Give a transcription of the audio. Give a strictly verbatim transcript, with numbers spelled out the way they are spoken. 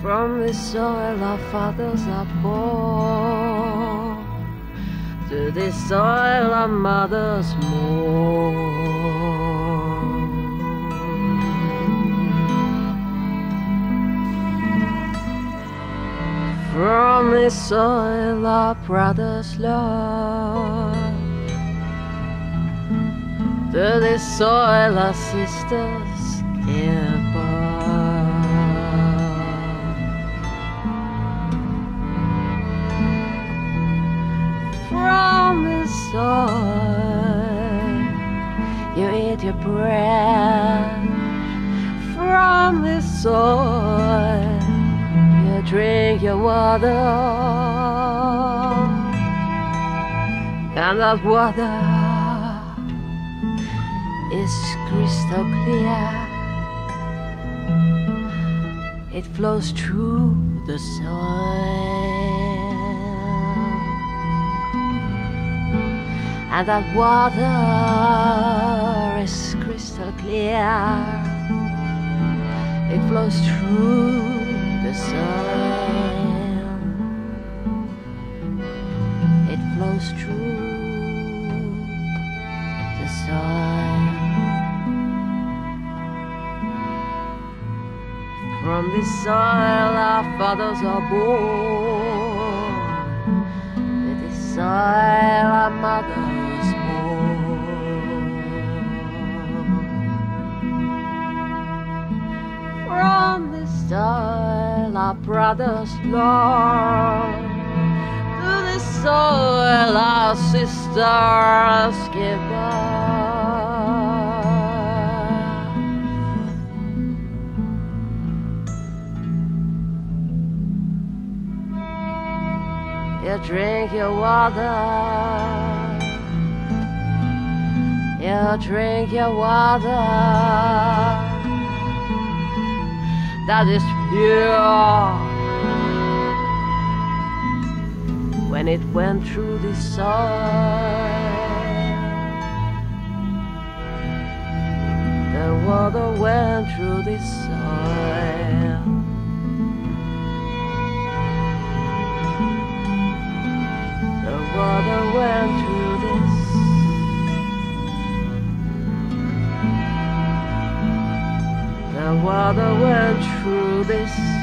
From the soil our fathers are born, to this soil our mothers mourn. From this soil our brothers love, to this soil our sisters give birth. From this soil you eat your bread, from this soil you drink your water, and that water is crystal clear. It flows through the soil, and that water is crystal clear. It flows through the soil. It flows through the soil. From this soil our fathers are born, to this soil our mothers mourn. From this soil our brothers love, to this soil our sisters give birth. You drink your water, you drink your water, that is pure. When it went through the soil, the water went through the soil. The water went through this. The water went through this.